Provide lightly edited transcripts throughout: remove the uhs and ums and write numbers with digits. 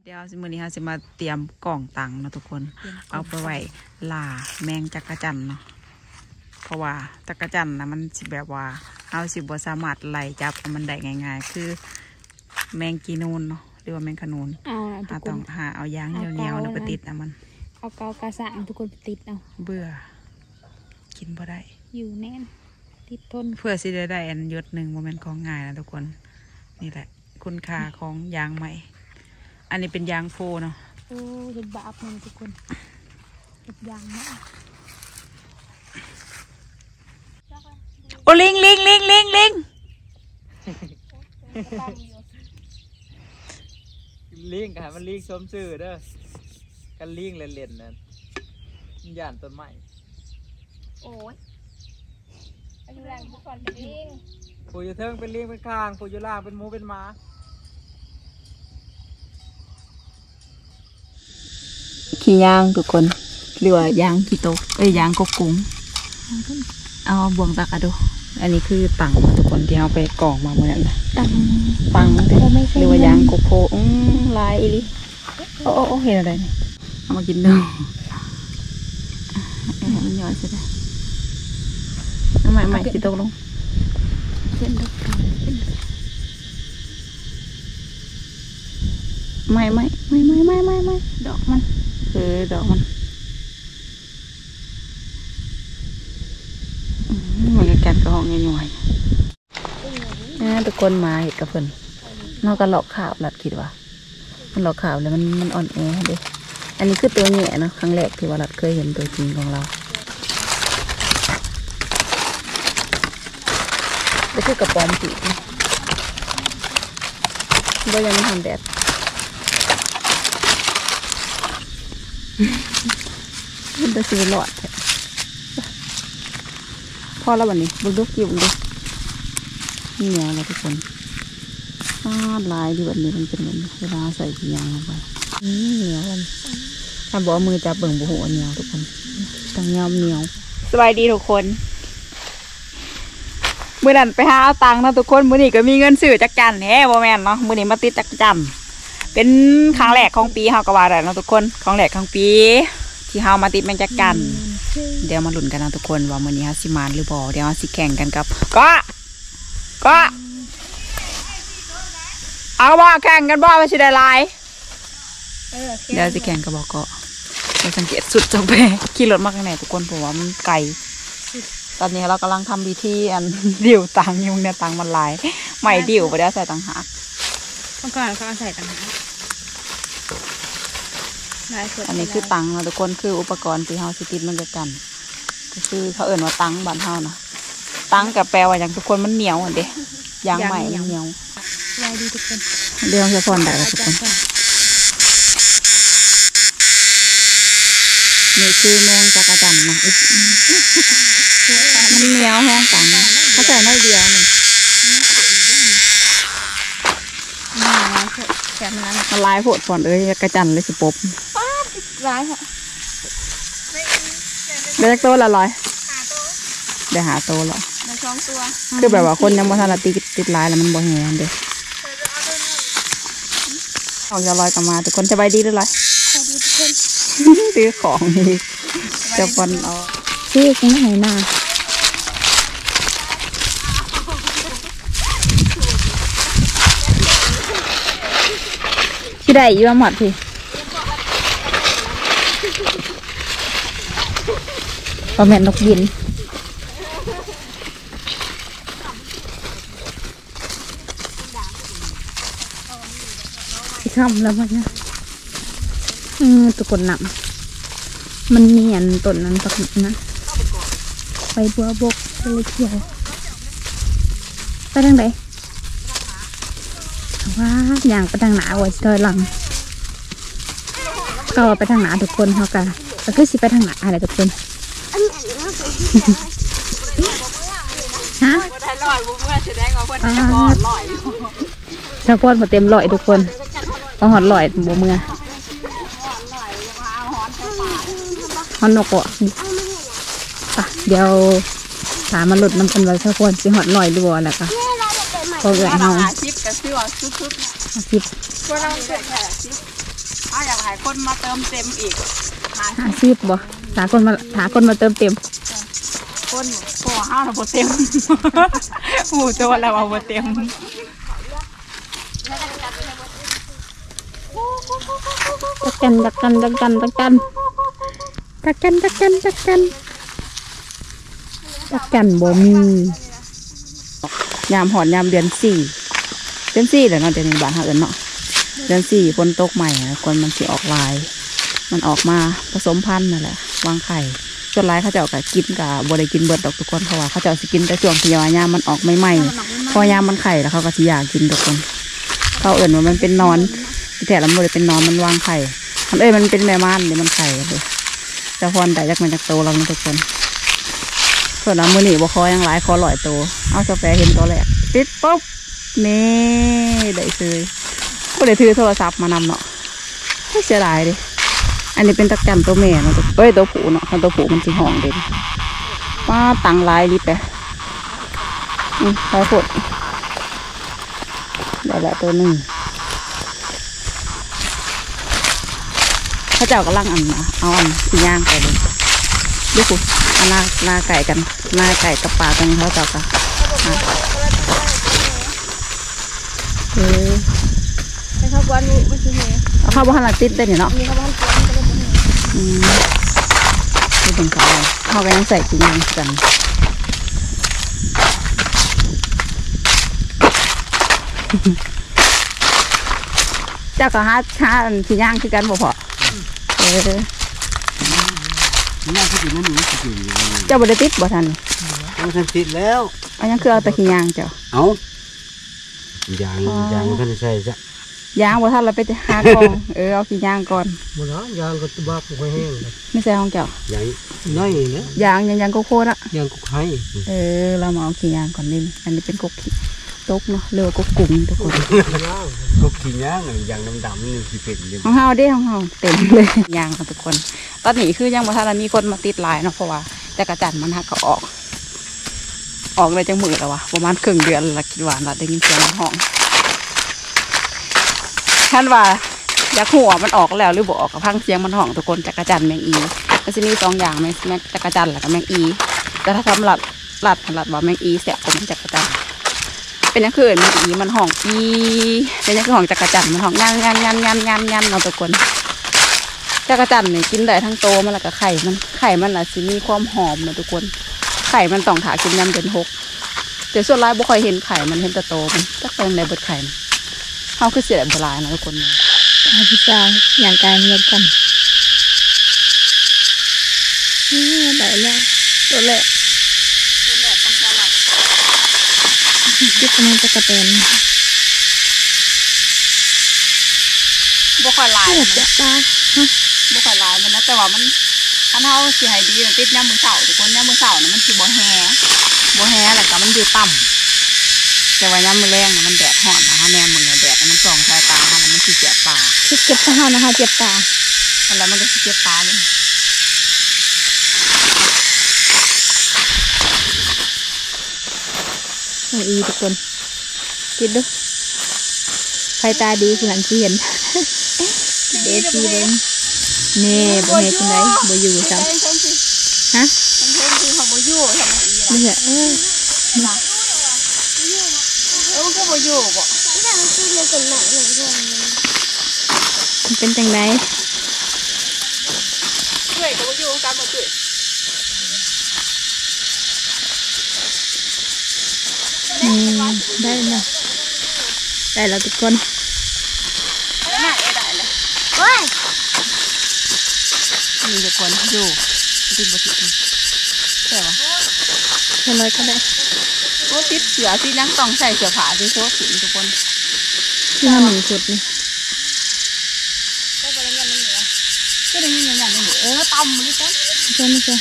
เดี๋ยวมื้อนี้เราจะมาเตรียมกล่องตังนะทุกคนเอาไปไว้ล่าแมงจักรจั่นเนาะเพราะว่าจักรจั่นนะมันสิแบบว่าเราสิบ่สามารถไล่จับมันได้ง่ายๆคือแมงกีนูนเนาะหรือว่าแมงขนูนเราต้องหาเอายางเหนียวๆแล้วไปติดนะมันเอาเกากระสังทุกคนไปติดเอาเบื่อกินบ่ได้อยู่แน่นติดทนเพื่อสิได้อันยศหนึ่งโมเมนต์ของง่ายนะทุกคนนี่แหละคุณค่าของยางใหม่อันนี้เป็นยางโฟเนาะโอ้เห็นบาปมันทุกคนเห็นยางมากโอ้ลิงลิงกันมันลิงสมซื่อเด้อกันลิงเล่นๆนั่นย่านต้นไม้โอ้ยอันนี้แรงทุกคนเป็นลิงผู้อยู่เทิงเป็นลิงเป็นข้างผู้อยู่ล่างเป็นหมูเป็นหมาขี้ยางทุกคนหรือว่ายางขี้โตยางกบกุ้งเอาบ่วงตากระดูอันนี้คือตังทุกคนที่เอาไปกล่องมาเมื่อนั้นตังหรือว่ายางกบโพลายอีลิโอ้เห็นอะไรเนี่ยเอามากินดูมันย่อยใช่ไหมใหม่ขี้โตลงเป็นดอกไม่ดอกมันดอกมันก็แกนกระหองง่ายๆทุกคนมาเห็ดกับเพิ่นนอกก็หลอกข่าวหลัดคิดว่ามันหลอกข่าวแล้วมันอ่อนแอเด้อันนี้คือตัวแง่เนาะครั้งแรกที่ว่าหลัดเคยเห็นตัวจริงของเราก็คือกระป๋อมจีบ่ยังไม่ทำแดดมันจะสีหลอดพอแล้ววันนี้บุกอยู่ดูนี่เหนียวเลยทุกคนลายดีแบบนี้มันเป็นแบบนี้เวลาใส่ขี้ยางลงไปเหนียวมันถ้าบอกมือจับเบิ่งบุหัวเหนียวทุกคนต้องเหนียวสบายดีทุกคนมือนั่นไปหาเอาตังค์นะทุกคนมือนี้ก็มีเงินซื้อจักรจันทร์แฮ่บ่แม่นเนาะมือนี้มาติดจักรจันทร์เป็นครั้งแรกของปีเฮาก็ว่าได้นะทุกคนครั้งแรกของปีที่เฮามาติดแมงจักรจันทร์เดี๋ยวมาลุ้นกันนะทุกคนว่ามื้อนี้เฮาสิมานหรือบ่เดี๋ยวเฮาสิแข่งกันกับก็เอาบ่แข่งกันบ่ว่าสิได้หลายเดี๋ยวสิแข่งกับบ่ก็เราสังเกตสุดจังไปขี่รถมาข้างในทุกคนเพราะว่ามันไกลตอนนี้เรากำลังทำพิธีอันดิ่วตังยุงเนี่ยตังมันลายใหม่ดิ่วไปได้ใส่ตังหักต้องการเขาใส่ตังหักอันนี้คือตังนะทุกคนคืออุปกรณ์ที่เฮาสิติดมันจะกันก็คือเขาเอิ่นว่าตังบ้านเฮานะตังกับแปลว่าอย่างทุกคนมันเหนียวอันเด้ยางใหม่เหนียวลายดีทุกคนเรื่องจะพรได้ทุกคนนี่คือแมงจักรจั่นนะมันเหนียวแห้งตังเขาใส่น้อยเดียวนี่มันลายโผดฝอนจักรจั่นเลยสิปบร้ายค่ะเดี๋ยวโตละร้อยเดี๋ยวหาโตแล้ว 2 ตัวคือแบบว่าคนยังบ่ทันติดลายแล้วมันบ่แห้งเด้ออกจะลอยกลับมาทุกคนสบายดีหรือไรซื้อของนี่จะฟันเอาซื้อของไหนมาที่ใดอยู่หมดพี่ประมาณนกบินที่ค่ำแล้วมันเนี่ยตุกนหนักมันเนียนต้นนั้นตกนะไปบัวบกไปเลยเที่ยวไปทางไหนว่าอย่างไปทางหนาไว้ถอยหลังก็ไปทางหนาทุกคนเขากันก็คือสิไปทางหนาอะไรทุกคนฮะชาวพอดมาเต็มลอยทุกคนพอหอดลอยบัวเมื่อฮอนนกอ่ะเดี๋ยวถามมาหลุดน้ำกันไว้ชาวพอดสิหอดลอยบัวแล้วก็พอเกิดเฮาคลิปายคนมาเติมเต็มอีก 50บ่หาคนมาเติมเต็มคนพอห้าเราบ่เต็มหมูตัวเราเอาบ่เต็มตักกันบ่มียามหอนยามเดือน4แหละเนาะเดือนนี้บ้านเฮาเอิ้นเนาะเดือน4ฝนตกใหม่คนมันสิออกลายมันออกมาผสมพันธุ์นั่นแหละวางไข่ส่วนหลายเขาเจ้าก็กินกับบ่ได้กินเบิดดอกทุกคนเพราะว่าเขาเจ้าสิกินแต่ช่วงที่ยามมันออกใหม่ๆพอยามมันไข่แล้วเขาก็สิอยากกินทุกคนเขาเอิ้นว่ามันเป็นนอนแต่ละบ่ได้เป็นนอนมันวางไข่มันมันเป็นแม่ม่านนี่มันไข่เลยจะพรได้จักมันจักโตแล้วทุกคนส่วนน้ำมือหนีบ่คอยังหลายคอลอยโตเอากาแฟเห็นตัวแรกปิดปุ๊บนี่ได้ซื้อก็ได้ถือโทรศัพท์มานำเนาะไม่เสียดายดิอันนี้เป็นตะกันตัวแม่เนาะตัวผู้เนาะตัวผู้มันสิห่องเด่นป้าตังลายรีบไปไปฝดได้ละตัวหนึ่งเขาเจ้ากำลังเอาสีย่างไปเลยดูคุณหน้าไก่กันหน้าไก่กับปลากันเขาเจ้ากันไปเข้าบ้านนี่ไม่ใช่ไหมเอาเข้าบ้านหลังติดได้เนาะมีเข้าบ้านกวนก็ได้ดูเป็นเขาไปยังใส่สีย่างกันเจ้าก็หาสีย่างคือกันบ่พอย่างที่นั่นนี่สิเจ้าบริติดบ่ทันมันติดแล้วอันนั้นคือเอาตะขี้ยางเจ้าเอายางมันใช่จ้ะยางบ่ทันเราไปหากองเอาขี้ยางก่อนบ่นะยางก็ตะบักไว้แห้งไม่ใช่ของเจ้ายางน้อยนะยางโกโก้ละยางกุกไข่เรามาเอาขี้ยางก่อนนี่อันนี้เป็นกกขี้ตกเนาะเรือกกกุ้งทุกคนกกขี้ยางยางดำๆนี่ขี้เป็ดเลยของเฮาเด้ของเฮาเต็มเลยยางของทุกคนตอนนี้คือยังบ่ทันมีคนมาติดลายเนาะเพราะว่าจักรจันทร์มันหักก็ออกเลยจังมือแล้ววะประมาณครึ่งเดือนละคิดว่าเราได้ยินเสียงห้องท่านว่าอยากหัวมันออกแล้วหรือบ่ออกกับพังเสียงมันห้องทุกคนจักรจันทร์แมงอีมันจะมี2อย่างแมงจักรจันทร์แล้วก็แมงอีแต่ถ้าทำหลัดว่าแมงอีแสบกว่าแมงจักรจันทร์เป็นอย่างอื่นแมงอีมันห้องอีเป็นอย่างคือห้องจักรจันทร์มันห้องยันเราทุกคนจักรจันทร์เนี่ยกินได้ทั้งโตมันแล้วก็ไข่มันน่ะสิมีความหอมนะทุกคนไข่มันต้องถากินยำเดือน6แต่ส่วนร้ายบ่ค่อยเห็นไข่มันเห็นแต่โตมันจักเป็นในเบิดไข่เขาคือเสียแบบโบราณนะทุกคนพี่สาวอย่างการเงียบกันได้แล้วตัวแรกต้องสลัดที่มันจะกระเตนบ่ค่อยลายมันจะตาบ่ค่อยลายมันนะแต่ว่ามันถ้าเฮาสิให้ดีติดย่ำมือเสาทุกคนย่ำมือเสาเนี่ยมันสิบ่แห้แล้วก็มันอยู่ต่ำแต่ว่าย่ำมือแรงมันแดดร้อนนะคะแนมมือแดดมันส่องสายตาแล้วมันสิเจ็บตาเจ็บตานะคะเจ็บตาแล้วมันก็สิเจ็บตาเลยอีทุกคนกินดูไฟตาดีขนาดที่เห็นเดซี่เลยนี่บ่เห็นคนไหนบ่อยู่ซ้ำฮะบ่อยู่ทำไมอีล่ะนี่แหละก็บ่อยู่บ่มันเป็นจังไดเฮ้ยก็บ่อยู่กันบ่ตื่นได้แล้วทุกคนมีทุกคนอยู่ติดบ่ติดใช่ปะแค่น้อยก็ได้โอ้ติดเสือที่นั่งต้องใส่เสื้อผ้าที่โซ่ถึงทุกคนที่ทำ1 ชุดนี่ก็ได้เงินมันเหลือก็ได้เงินอย่างนี้ต่ำมันนี่ต้นไม่ใช่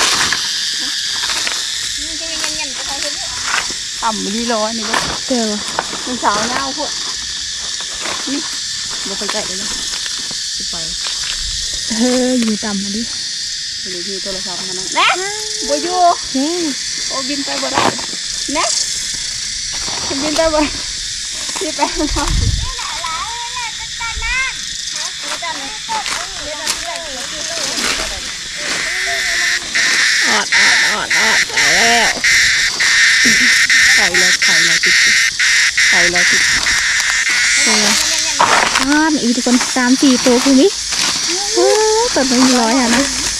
ต่ำมันนี่ร้อยนี่ก็เจ๋อมันสาวเน่าพวกนี่บ่ไปไกลเลยนะไปอยู่ต่ำมาดิไปดูที่โทรศัพท์มันนะบ่อยู่โอ้บินไปบ่ได้นะบินไปบ่ที่ไปแล้วไปแล้วไข่เลยติดอีกทุกคน3-4 ตัวคุณนี่ตัดไป100นะ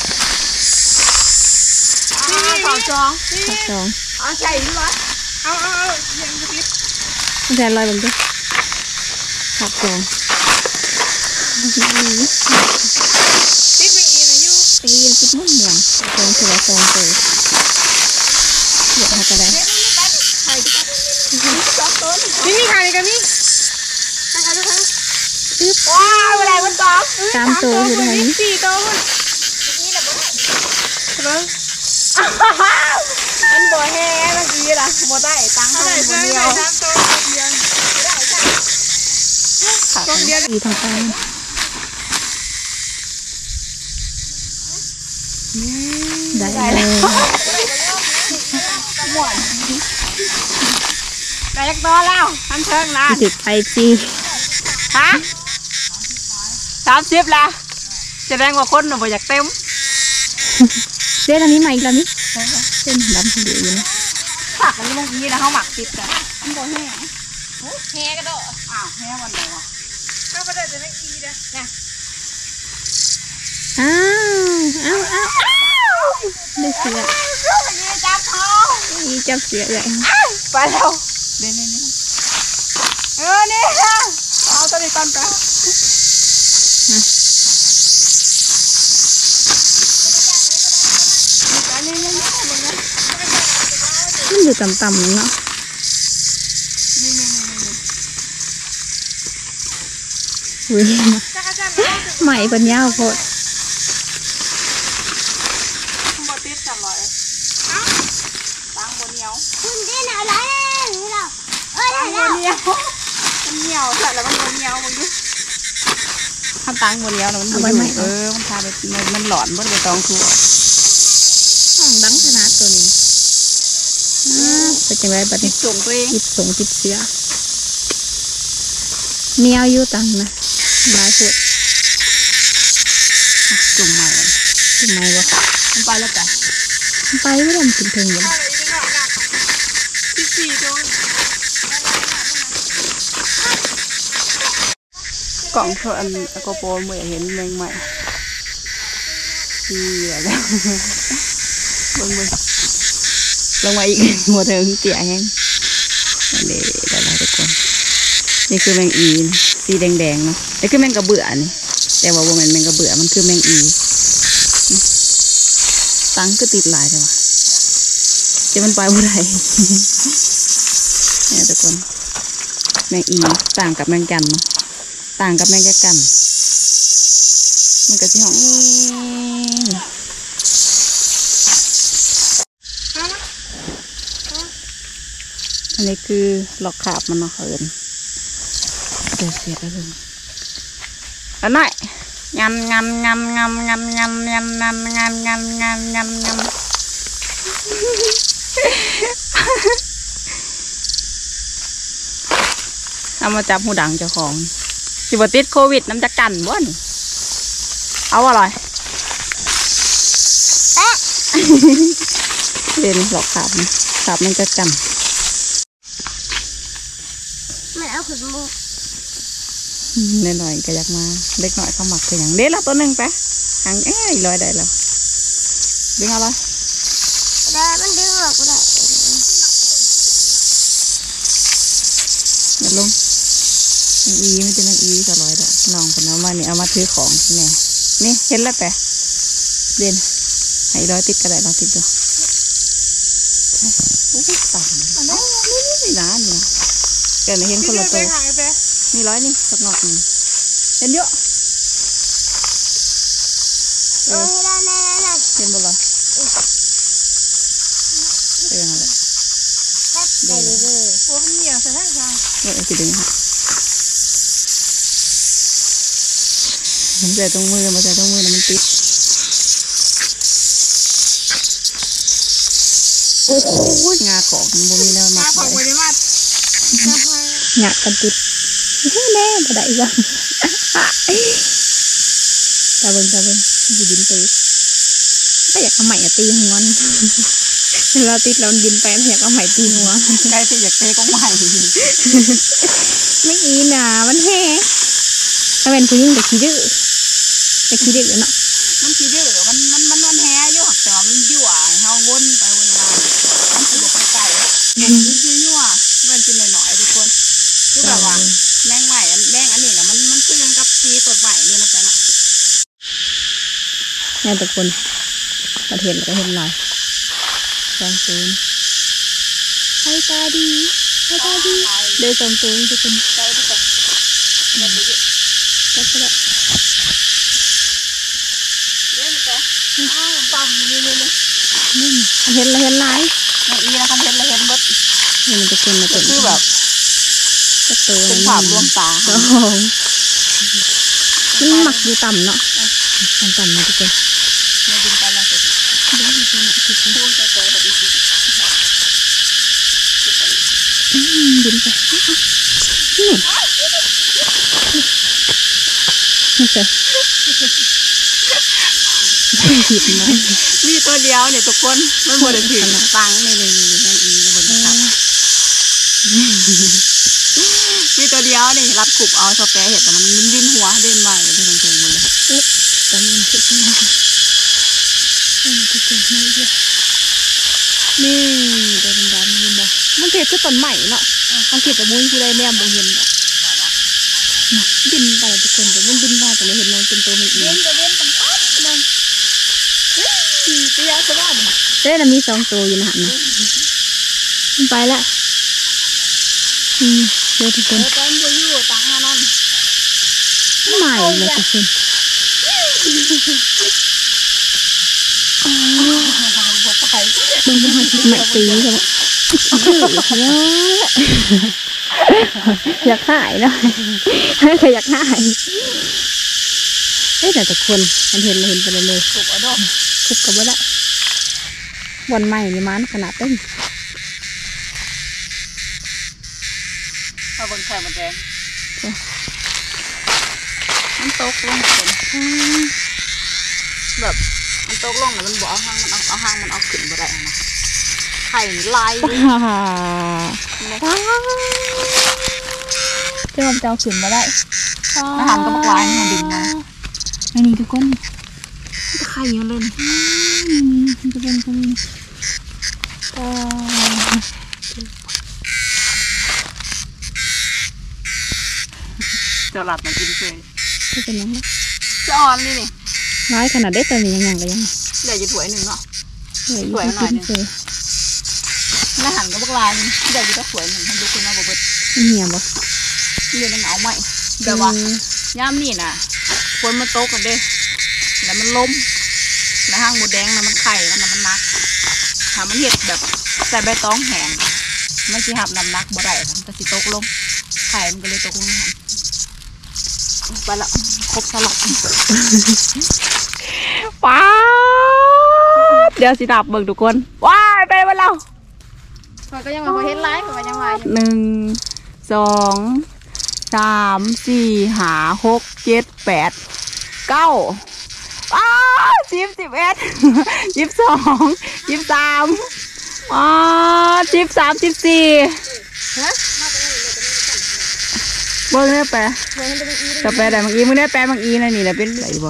ขาวจองเอาใส่ด้วยเอายังจะติดใส่ลอยมันด้วยขับจองติดไม่อีนะยูติดมุ่นเหมือนจองคือว่าจองตัวเดี๋ยวเขาจะได้นี่ไข่กันนี่ว้าวอะไรมันตอง3 ตัวอยู่ไหน 4 ตัวมันบ่แห้เมื่อกี้ล่ะบ่ได้ตังค์เท่าไหร่เดียวอีทางใต้ได้เลยได้ยักตัวแล้วทำเชิงล้านติดไปจีฮะ30ละแสดงว่าคนน่ะบ่อยากเต็มเล่นอันนี้ใหม่อีกแล้วนี่เล่นดำคนเดียวอยู่นะผักอันนี้เมื่อกี้นะเขาหมักติดกันมันบ่แห้แห้กระโดดแห้วันไหนวะถ้าประเดี๋ยวจะไม่อีนะเนี่ยได้เสือจับท้องนี่จับเสือเลยไปแล้วนี่เอาตัวนี้ก่อนไปมันอยู่ต่ำๆเนาะอุ้ยใหม่เป็นยาวโคตรบดติดจังเลยตังบนเหนียวคุณที่ไหนไรนี่เราตังบนเหนียวมันเหนียวใส่แล้วมันบนเหนียวมึงดูทำตังบนเหนียวแล้วมันบนอยู่มันทาไปมันหลอนมันไปตองทั่วดังขนาดตัวนี้เป็นจังไรบัดนี้ส่งตัวเองติดเสือเมียวอยู่ตังนะลายสุดจุ่มใหม่วะมันไปแล้วจ้ะไปไม่ได้มันถึงเลยกล่องเธออันโกโปรเมื่อเห็นแมงใหม่ที่อะไรเบิ่งลงมาอีกหัวเธอเตี่ยแห้งเด็ดอะไรทุกคนนี่คือแมงอีสีแดงๆเนาะนี่คือแมงกระเบื่อนี่แต่ว่าแมงกระเบื่อมันคือแมงอีตังก็ติดหลายเลยวะจะมันไปบ่ได้เนี่ยทุกคนแมงอีต่างกับแมงกันเนาะต่างกับแมงกัน มันก็สิห้องอันนี้คือหลอกขาบมันเนาะเอิญเดี๋ยวเสียได้เลยแล้วหน่อยงามเอามาจับหูดังเจ้าของสิบติดโควิดน้ำจะกันบ่นเอาอะไรเล่นหลอกขาบมันจะกันมันเอาขึ้นมุกเล่นหน่อยก็อยากมาเล็กหน่อยเขาหมักคืออย่างเด็ดละตัวหนึ่งไปหางลอยได้แล้วดึงเอาเลยได้มันดึงออกก็ได้เดี๋ยวลงมันจะมันจะลอยได้น้องคนเอามาเนี่ยเอามาถือของนี่เห็นแล้วแต่เด่นให้ลอยติดก็ได้เราติดดูโอ้ยต่างนี่นะนี่เดี๋ยวเห็นคนละตัวนี่ร้อยนี่สักหน่อยนึงเห็นเยอะเห็นบ่เลยนั่นแหละเดี๋ยวโอ้ยเหนียวใส่ได้ค่ะจะดึงค่ะมันใส่ตรงมือมาใส่ตรงมือแล้วมันติดโอ้โหงาของมันบ่มีแนวมาเลยหยากันติดแน่บ่ได้ยังตาเบิ่งอยู่ดินตีก็อยากเอาใหม่ตีหัวเราติดเราดินไปอยากเอาใหม่ตีหัวใกล้ที่อยากเตะก็ใหม่ไม่อีน่ะมันแห่ถ้าเป็นผู้หญิงแต่ขี้ดื้อเนาะมันขี้ดื้อมันแฮอยู่แต่ว่ามันยั่วเฮาวนไปวนมามันสิบ่ไปไกลมันยั่วมันกินหน่อยๆทุกคนคือแบบว่าแมงใหม่แมงอันนี้นะมันคือกันกับสีต้นใหม่นี่นะจ๊ะเนาะแม่ทุกคนประเทศก็เห็นหน่อยสองตูนให้ตาดีเดินสองตูนทุกคนใจทุกคนมันไปเยอะก็ได้เยอะนะจ๊ะต่ำนี่นี่เห็นหลายแมงอีนะคันเห็นแล้วเห็นเบิดเห็นทุกคนนะตัวคือแบบก็ตัวเป็นภาพลวงตาโอ้โหนี่หมักอยู่ต่ำเนาะต่ำนะทุกคนไม่ดินไปแล้วจะพูดจะเจอแบบนี้บินไปนี่ไม่ใช่ผิดไหมมีตัวเดียวเนี่ยทุกคนมันบริสุทธิ์ตังนี่แมงอีนะบนกระถางมีตัวเดียวนี่รัดกรุบเอาสเปรย์เห็ดแต่มันดิ้นหัวเด่นใหม่เลยทั้งเพลงเลยตอนนี้คิดว่าทุกคนไม่เยอะนี่ตัวดำๆเห็นบ่มันเกิดขึ้นต้นใหม่เนาะมันเกิดแต่มุ้ยผู้ใดแนมบ่เห็นนะบินไปทุกคนแต่มันบินมาแต่เราเห็นมันเป็นตัวมันอีเว้นตั้งปั๊บนึงเตี้ยซะบ้างเต้นมี2ตัวอยู่นะฮะมันไปละเดี๋ยวทุกคนตอนจะอยู่ตังนั่นใหม่เลยทุกคนบางคนคิดใหม่ตีใช่ไหมอยากหายนะเคยอยากหายแต่ทุกคนมันเห็นไปเลยถูกอ่ะด้วยคุบกับว่าละวันใหม่นี่มันขนาดเต้นเอาบนไข่มันแดงมันตกลงแบบมันตกลงแล้วมันบอกเอาหางมันเอาขึ้นไปได้นะไข่ลายเจ้าเจ้าขึ้นมาได้อาหารก็มากลายมันดินมาอันนี้ทุกคนไข่มันเล่นทุกคนก็มีจะหลับมากินเฉยที่เป็นยังไงจะอ่อนนี่ร้ายขนาดได้ตัวนี้ยังก็ยังเดี๋ยวจะถ้วยหนึ่งเนาะสวยหน่อยนึงอาหารก็มากลายเดี๋ยวจะถ้วยหนึ่งให้ดูคุณว่าบ่เบิดเหี่ยบ่เดี๋ยวเอาใหม่เดี๋ยวว่าย่ามนี่น่ะฝนมันตกกันเด้แล้วมันล้มแล้วห้างหมูแดงนะมันไข่มันน่ะมันนักถ้ามันเห็ดแบบใส่ใบตองแห้งมันสิหับน้ำหนักบ่ได้มันก็สิตกลงไข่มันก็เลยตกลงหันไปละครบสลับป้าเดี๋ยวสิดับเบิ่งทุกคนว้ายไปมาแล้วก็ยังมาเห็นไลฟ์ก็ยังมา1 2 3 4 5 6 7 8 910 11 12 1313 14ฮะบ่ได้แปะจะแปะได้บางอีมึงได้แปะบางอีนะนี่แหละเป็นไรบ่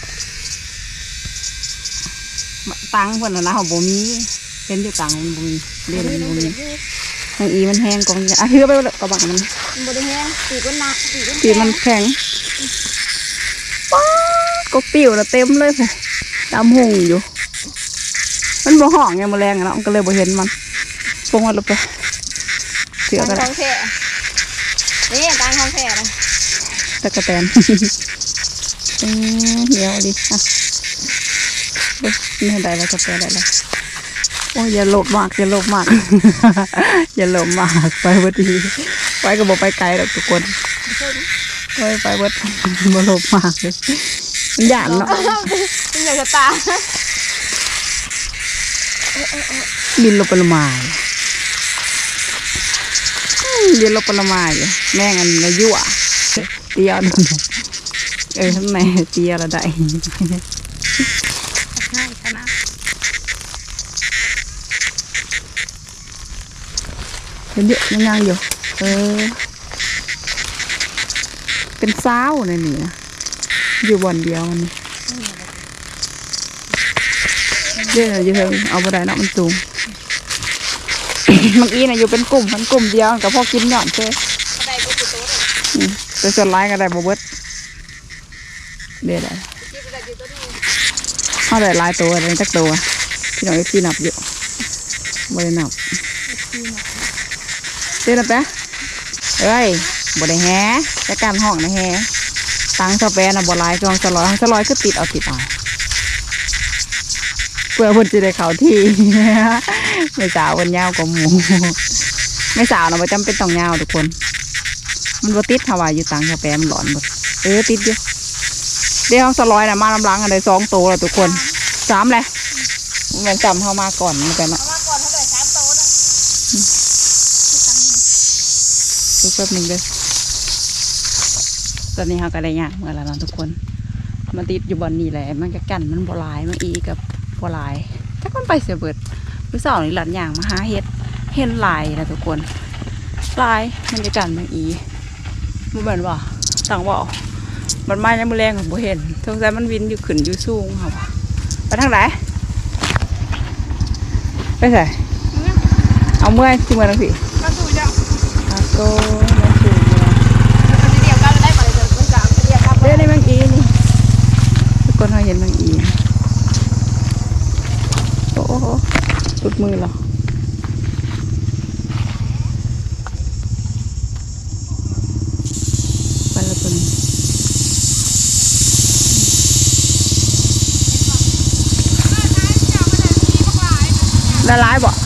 ตังเพิ่นน่ะนะเขาบ่มีเป็นอยู่ตังมันบ่มีเล่นมันบ่มีบางอีมันแห้งกองอ่ะถือไปกระบังมันบ่ได้แห้งตีก็หนักปีมันแข็งป๊าก็ปิวแล้วเต็มเลยค่ะตามหงอยู่มันบ่ห่องไงแมลงอะเนาะมันก็เลยบ่เห็นมันปงมันลงไปเสือกันของแท้นี่ตังของแท้เลยตะกะแตนเหี่ยวดิอ่ะนี่ได้แล้วกาแฟได้แล้วโอ้ยอย่าโลภมากอย่าโลภมาก อย่าโลภมากไปเบิดทีไปก็บอกไปไกลหรอกทุกคนไปเบิดบ่โลภมากเลยมันหยาดเนาะเป็นอย่างตาดินลบปรมาดินลบปรมาอยู่แม่งอันนี้ยั่วเดียวทำไมเตียละได้ง่ายขนาดเยอะยังยังอยู่เป็นสาวในนี่นะอยู่บ่อนเดียวมันเยอะอยู่เถิงเอาไปได้เนาะมันสูง บางอีน่ะอยู่เป็นกลุ่มเดียวกับพ่อกินหย่อนเจ้แต่ส่วนร้ายก็ได้บ่เบิดเดี๋ยวได้เขาได้หลายตัวได้จักตัวพี่น้องที่นับอยู่บ่ได้นับเจ้านับปะเอ้ยบ่ได้แฮ่จะการห้องนะแฮ่ตังสเปนน่ะบ่หลายกองสลอยก็ติดเอาเพื่อเพิ่นจะได้เข้าที่ ไม่สาววันยาวกว่าหมูไม่สาวนะประจำเป็นต้องยาวทุกคนมันบ่ติดถวายอยู่ตังสเปนมันหลอนหมดติดอยู่เดี๋ยวสลอยน่ะมาลำลังอะไร2 ตัวแล้วทุกคน3เลยมันจำเข้ามาก่อนมันกันละดูแป๊บนึงเลยตอนนี้เขาก็ได้ยากเมื่อแล้วนะทุกคนมันติดอยู่บนนี่แหละมันก็กันมันบ่ลายมันอีกับบ่ลายถ้ามันไปเสียเบิดผู้สาวนี่หลันอย่างมาหาเห็นลายนะทุกคนลายมันจะกันมันอีมันเหมือนว่าต่างว่ามันมายังมือแรงของบ่เห็นสงสัยมันวินอยู่ขึ้นอยู่สูงค่ะไปทางไหนไปใส่เอาเมื่อยที่เมื่อทั้งสี่มาสู่จ้ะมาสู่เดี๋ยวกันได้มาเลยมันกลางเดี๋ยวครับเดี๋ยวในบางอีนี่ทุกคนเขาเห็นบางอีโอ้โหตุดมือเหรอไปละคนละลายบ่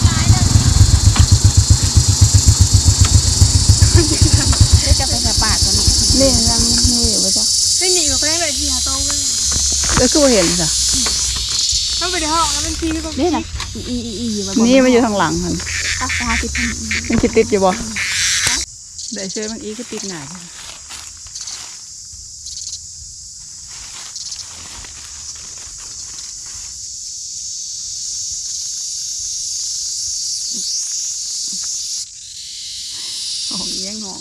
จะไปสปาตัวนี้นี่ยังนี่อยู่ไหมจ๊ะไม่หนีกับแม่เลยที่หาโต้เลยคือเห็นจ้ะมันไปในห้องแล้วมันทีก็นี่นะอีอยู่มานี่มันอยู่ทางหลังค่ะ 50,000 มันคิดติดอยู่บ่เดี๋ยวช่วยบางอีก็ติดหนาห้องเลี้ยงห้อง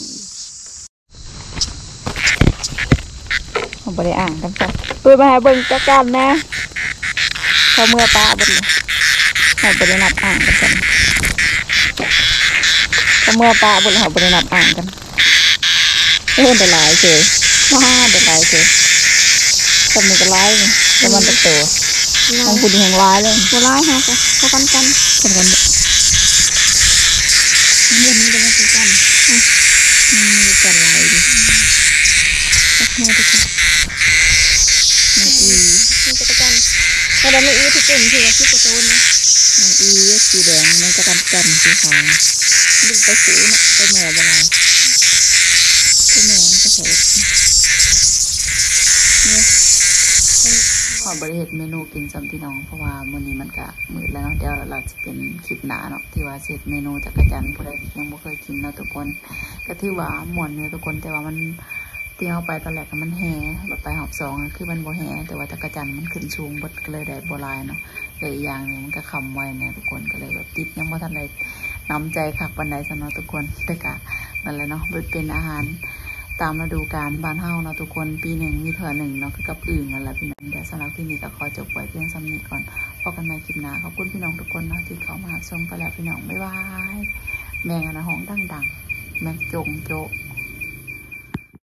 ผมไปได้อ่างกันจ้ะปืนมาให้เบิ่งจักการนะพอเมื่อป้าบนเขาไปได้นับอ่างกันจ้ะพอเมื่อป้าบนเขาไปได้นับอ่างกันไม่เห็นแต่ลายเฉยว้าแต่ลายเฉยทำมันก็ลายเลยแต่มันตะโตมองคุณแห่งลายเลยตัวร้ายฮะก็กันกันเรื่องนี้เป็นกันมีกันลายดิสักโมทุกคนนางอีมันจะกันแต่เราไม่อีที่กลุ่มที่เราคิดจะโตนนะนางอีสีแดงมันจะกันสีขาวดึงไปสูงนะไปแม่บลายไปแม่มันจะใส่เนี่ยขอบริเหตุเมนูกินซ้ำพี่น้องเพราะว่ามื้อนี้มันกะมื้อแล้วเนาะเดี๋ยวเราจะเป็นคลิปหนาเนาะที่ว่าเสร็จเมนูจักรจันทร์ผู้ใดยังไม่เคยกินเนาะทุกคนก็ถือว่าม่วนเนี่ยทุกคนแต่ว่ามันเที่ยวไปตอนแรกมันแห่แบบไปหอบ2คือมันบ่แห่แต่ว่าจักรจันทร์มันขึ้นสูงบดก็เลยได้บ่ลายเนาะแต่อีกอย่างนึงมันก็คำไว้เนี่ยทุกคนก็เลยแบบติดยังบ่ทันได้นำใจคักปานใดซะเนาะทุกคนแต่ก็นั่นแหละเนาะเป็นอาหารตามฤดูกาลบ้านเฮาเนาะทุกคนปีหนึ่งมีเถื่อหนึ่งเนาะคือกับอื่นนั่นแหละพี่น้องเดี๋ยวสำหรับที่นี้ก็ขอจบไว้เพียงซ้ำนี้ก่อนพบกันในคลิปหน้าขอบคุณพี่น้องทุกคนเนาะที่เข้ามาชมกันแล้วพี่น้องบ๊ายบายแมงอันนะห้องดังๆแมงจงโจ